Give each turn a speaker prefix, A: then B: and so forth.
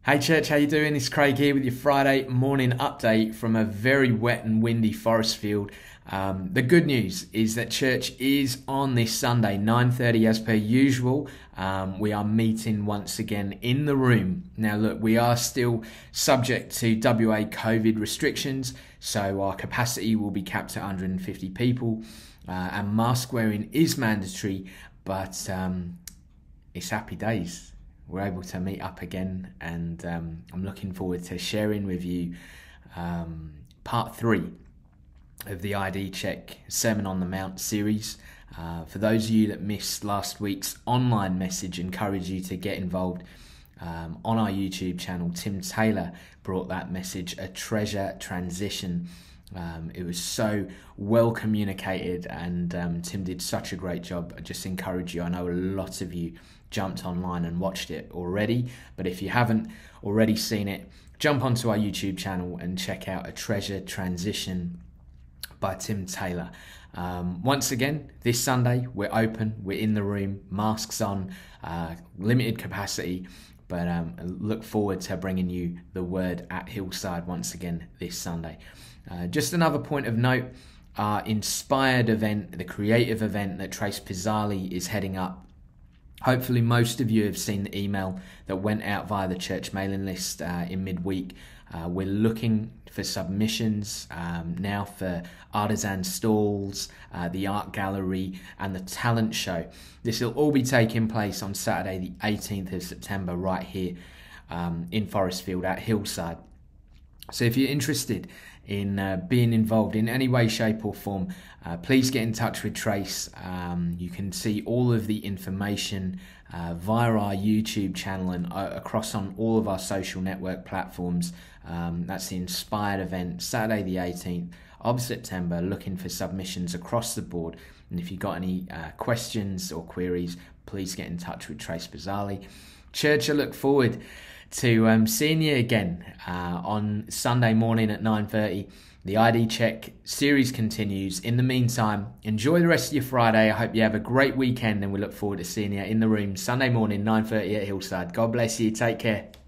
A: Hey church, how you doing? It's Craig here with your Friday morning update from a very wet and windy forest field. The good news is that church is on this Sunday, 9:30 as per usual. We are meeting once again in the room. Now look, we are still subject to WA COVID restrictions, so our capacity will be capped at 150 people and mask wearing is mandatory, but it's happy days. We're able to meet up again, and I'm looking forward to sharing with you part 3 of the ID Check Sermon on the Mount series. For those of you that missed last week's online message, encourage you to get involved on our YouTube channel. Tim Taylor brought that message, A Treasure Transition. It was so well communicated, and Tim did such a great job. I just encourage you. I know a lot of you jumped online and watched it already, but if you haven't already seen it, jump onto our YouTube channel and check out A Treasure Transition by Tim Taylor. Once again, this Sunday, we're open, we're in the room, masks on, limited capacity, but I look forward to bringing you the word at HillSide once again this Sunday. Just another point of note, our Inspired event, the creative event that Trace Pizzali is heading up. Hopefully most of you have seen the email that went out via the church mailing list in midweek. We're looking for submissions now for artisan stalls, the art gallery and the talent show. This will all be taking place on Saturday the 18th of September right here in Forestfield at HillSide. So if you're interested in being involved in any way, shape or form, please get in touch with Trace. You can see all of the information via our YouTube channel and across on all of our social network platforms. That's the Inspired event, Saturday the 18th of September, looking for submissions across the board. And if you've got any questions or queries, please get in touch with Trace Pizzali. Church, I look forward to seeing you again on Sunday morning at 9:30. The ID Check series continues. In the meantime, enjoy the rest of your Friday. I hope you have a great weekend, and we look forward to seeing you in the room Sunday morning, 9:30 at HillSide. God bless you. Take care.